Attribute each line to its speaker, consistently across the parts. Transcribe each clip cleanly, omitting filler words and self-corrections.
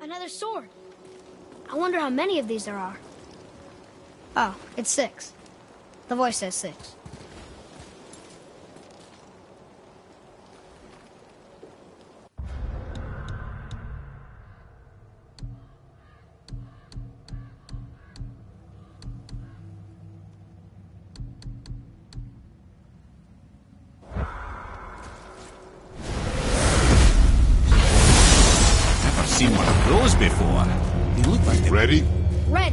Speaker 1: Another sword. I wonder how many of these there are. Oh, it's 6. The voice says 6.
Speaker 2: Never seen one of those before. They look like they...
Speaker 3: Ready?
Speaker 1: Ready.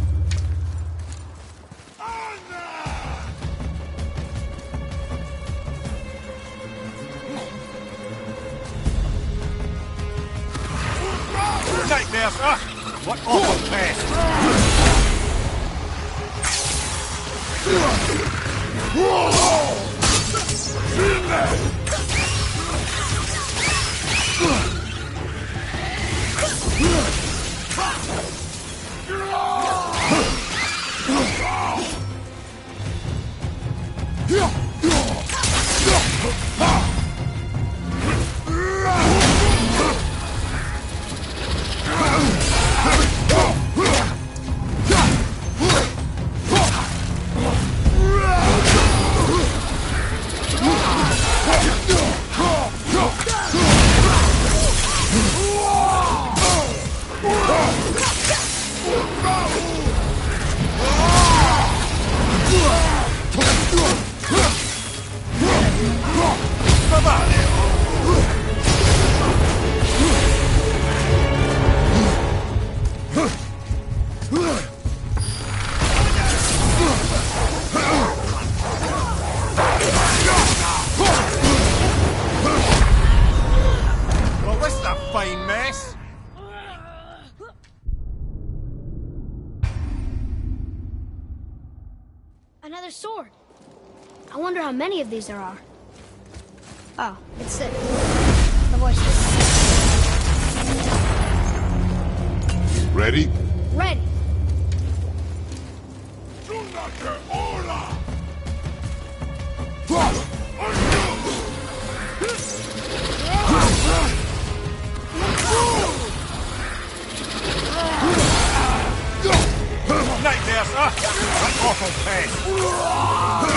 Speaker 2: Nightmare, sir! What awful mess! Well, this is a fine mess.
Speaker 1: Another sword. I wonder how many of these there are. Oh, it's 6. The voice says 6.
Speaker 3: Ready?
Speaker 1: Ready.
Speaker 2: Nightmare, sir! What awful mess!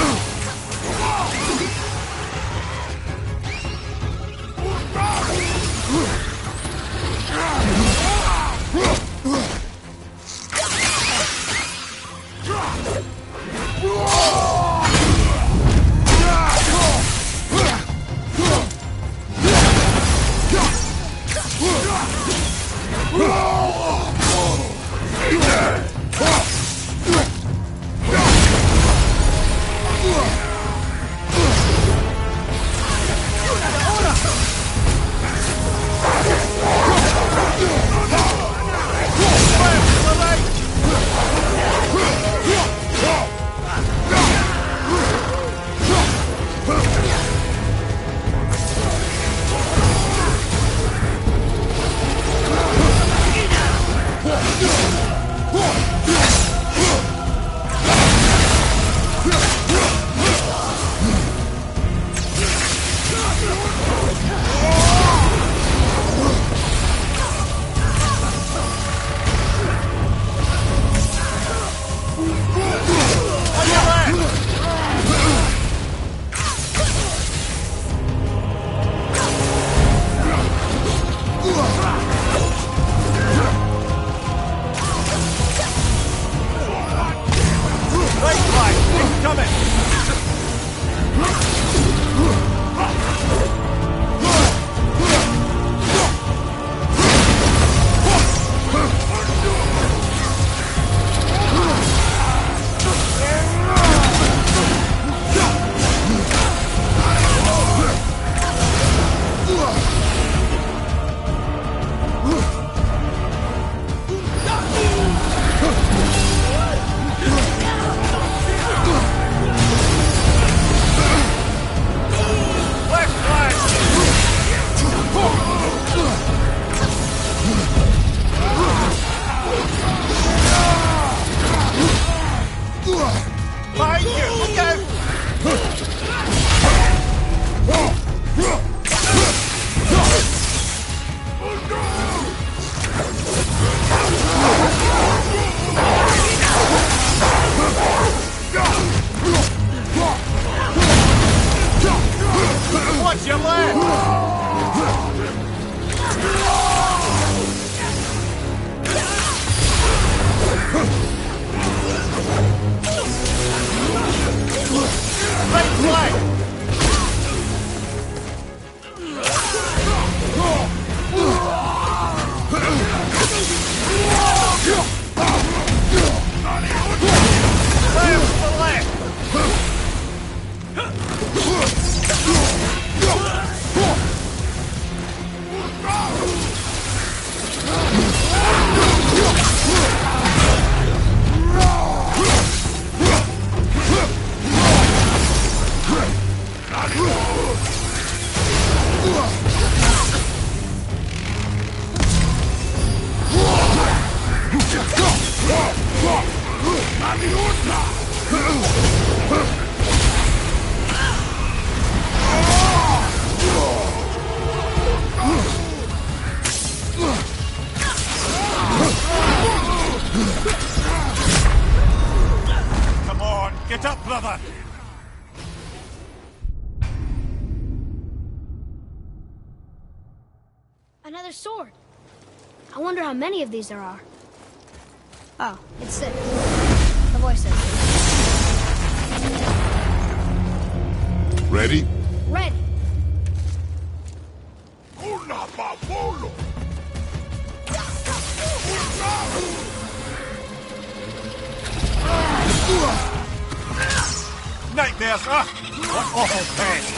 Speaker 2: Come on, get up, brother!
Speaker 1: Another sword. I wonder how many of these there are. Oh, it's 6. The voice says 6.
Speaker 3: Ready?
Speaker 1: Ready.
Speaker 2: Nightmares! Ah! What awful pest!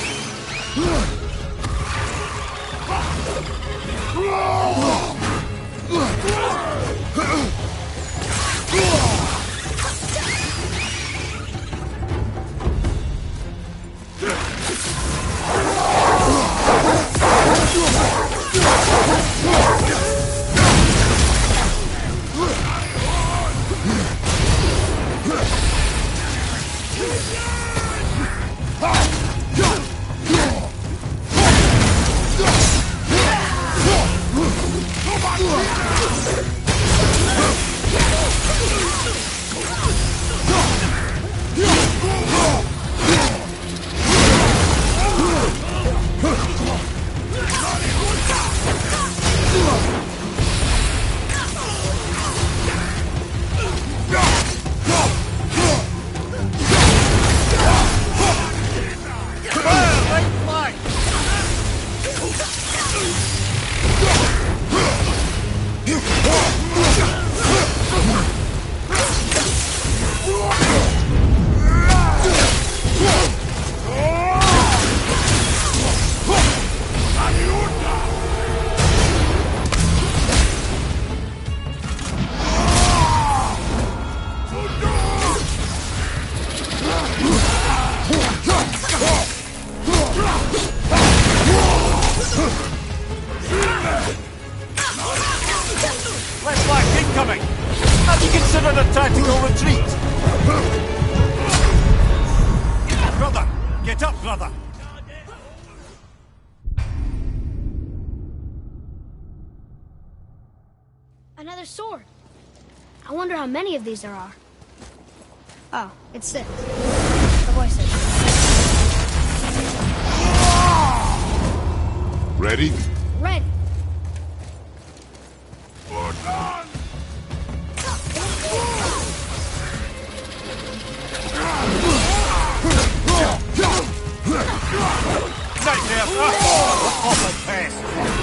Speaker 2: Left flank incoming! Have you considered a tactical retreat? Brother! Get up, brother!
Speaker 1: Another sword. I wonder how many of these there are. Oh, it's 6. The voice says 6.
Speaker 3: Ready?
Speaker 1: Ready.
Speaker 2: Nightmares! Ah! What awful pest!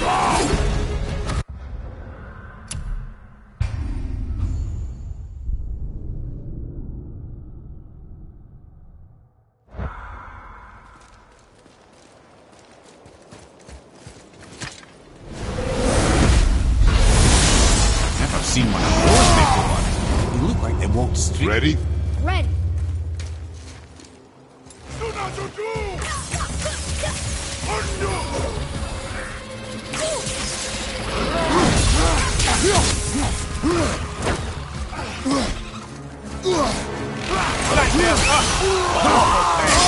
Speaker 4: Never seen one of those before. They look like they walked straight.
Speaker 3: Ready?
Speaker 1: Ready.
Speaker 2: Nightmares! Ah! What awful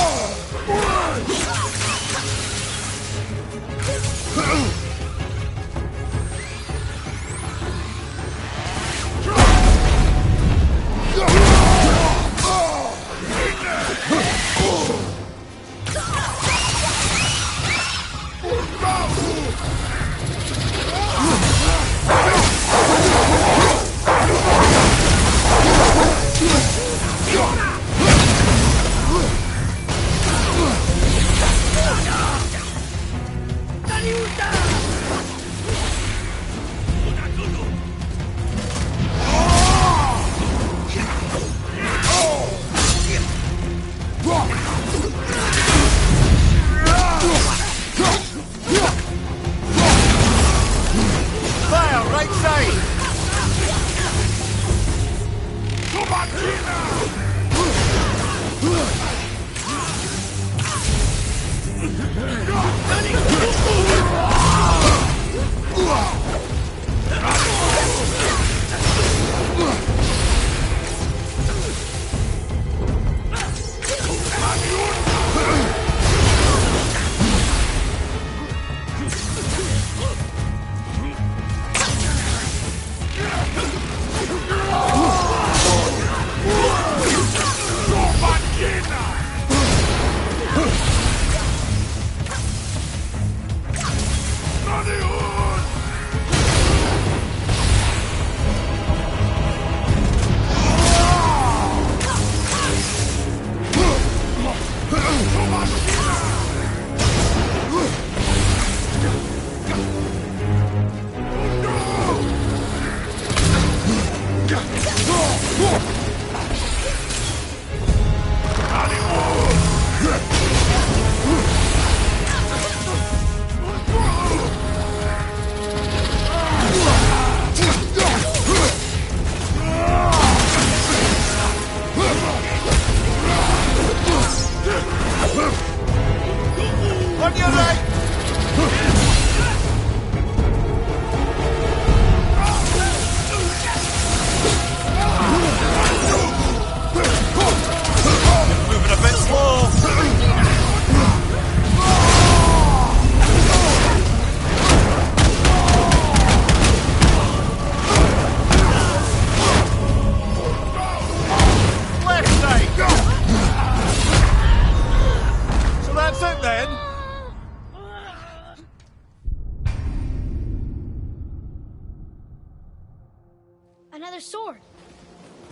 Speaker 2: pest!
Speaker 1: Daniuta!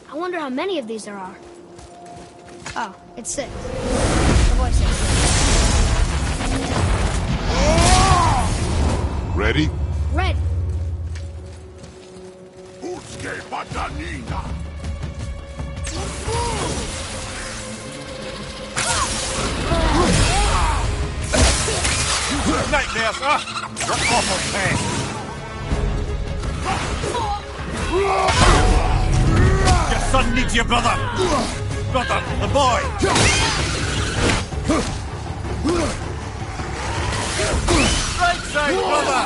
Speaker 1: I wonder how many of these there are. Oh, it's 6. The voice says 6.
Speaker 3: Ready?
Speaker 1: Ready.
Speaker 3: Utsque Patanina!
Speaker 2: Nightmares, huh? You're awful pain. Your son needs you, brother! Brother, the boy! Right side, brother!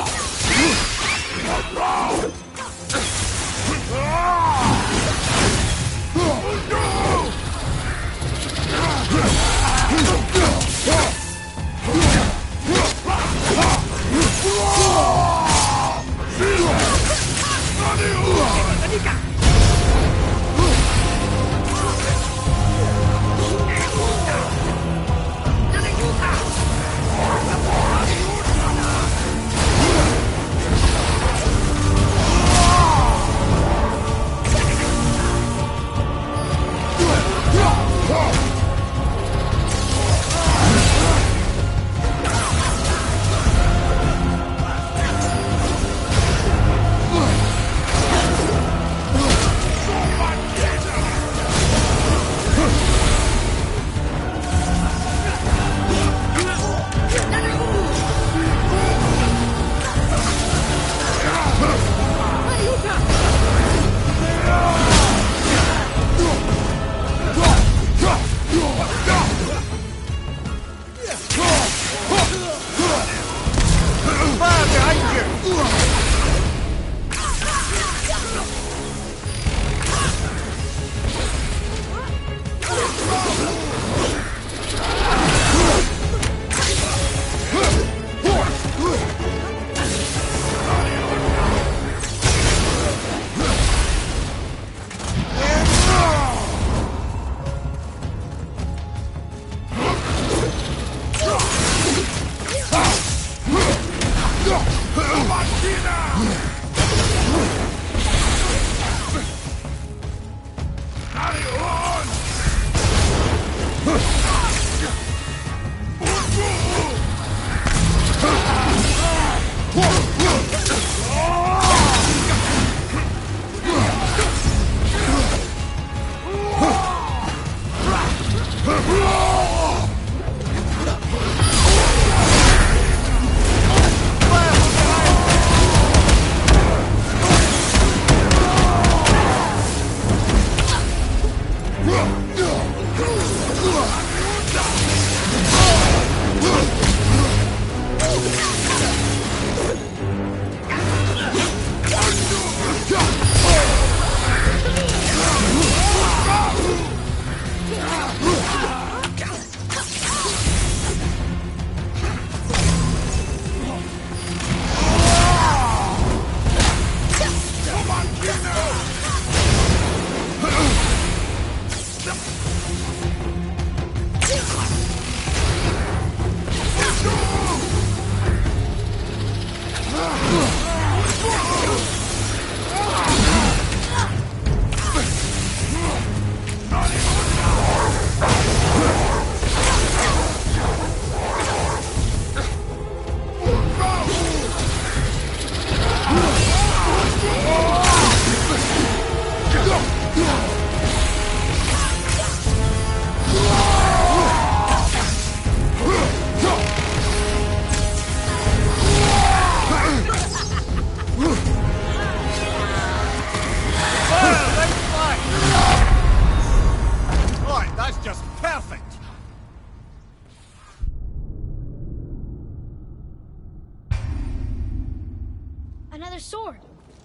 Speaker 1: Another sword.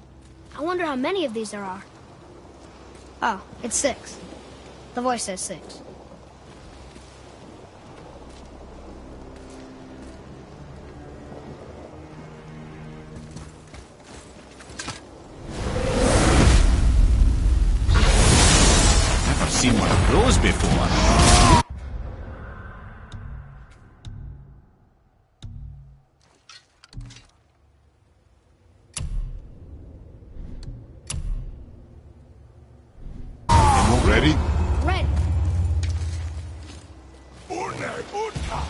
Speaker 1: I wonder how many of these there are. Oh, it's 6. The voice says 6.
Speaker 4: Never seen one of those before.
Speaker 3: Ready?
Speaker 1: Ready.
Speaker 3: Une Uta!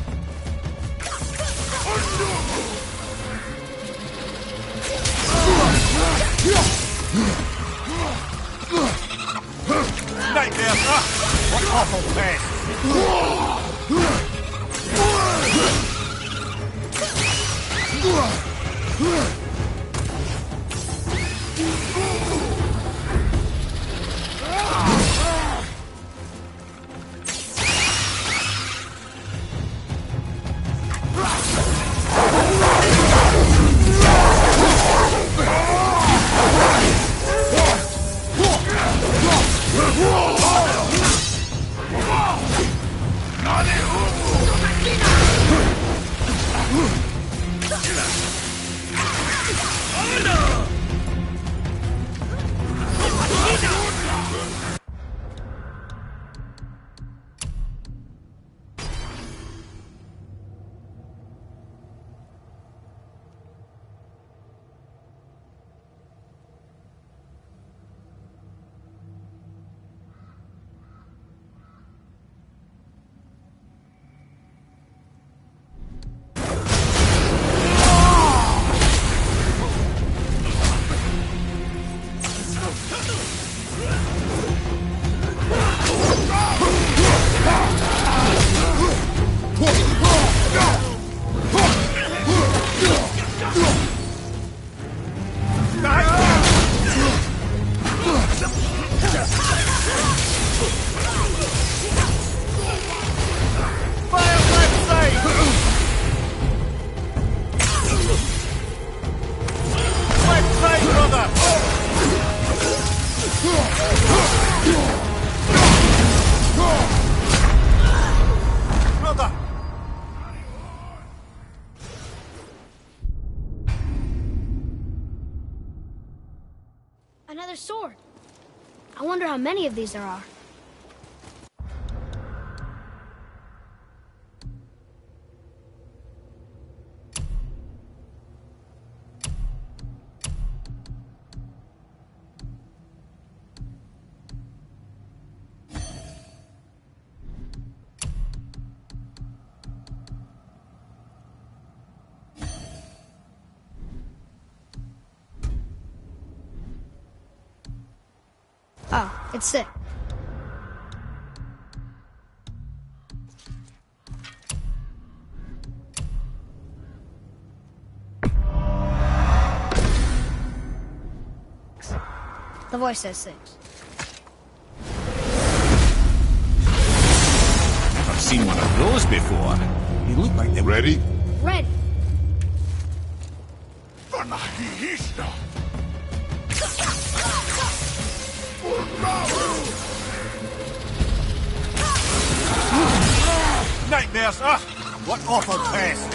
Speaker 2: Nightmare! Ah! What awful pain!
Speaker 1: Another sword. I wonder how many of these there are. Oh, it's sick. The voice says 6.
Speaker 4: I've seen one of those before. They look like they were...
Speaker 3: Ready?
Speaker 1: Ready.
Speaker 3: Vanahihista!
Speaker 2: Nightmares! Ah! What awful pest!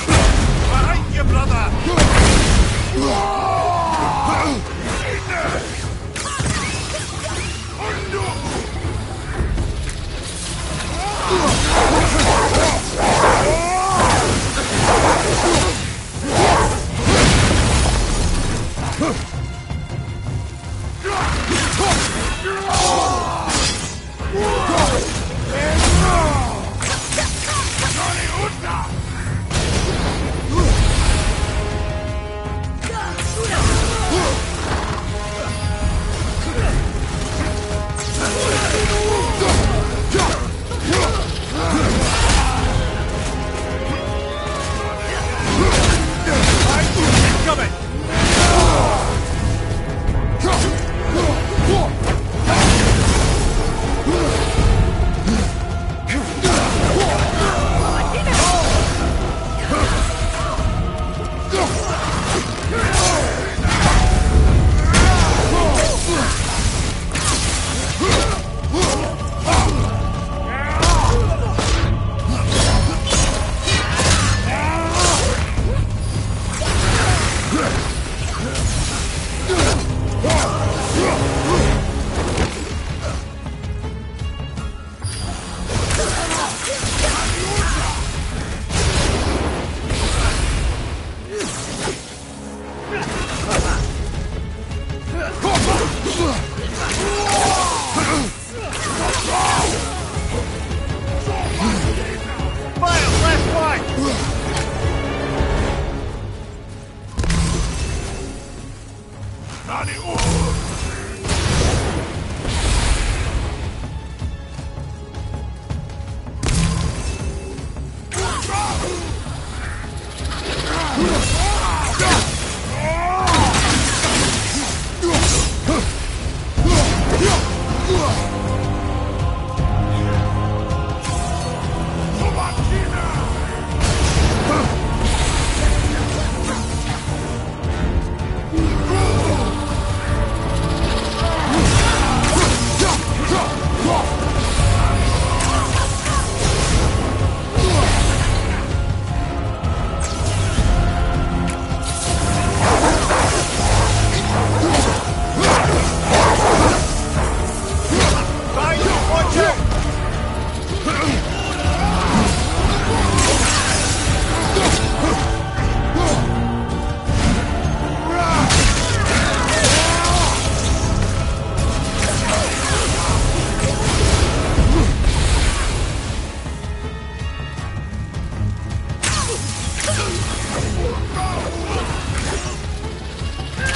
Speaker 2: Behind you, brother!